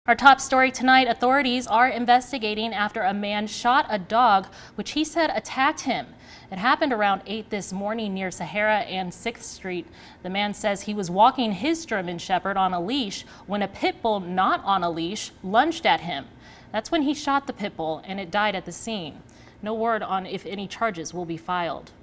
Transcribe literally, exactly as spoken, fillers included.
Our top story tonight, authorities are investigating after a man shot a dog, which he said attacked him. It happened around eight this morning near Sahara and sixth street. The man says he was walking his German Shepherd on a leash when a pit bull not on a leash lunged at him. That's when he shot the pit bull and it died at the scene. No word on if any charges will be filed.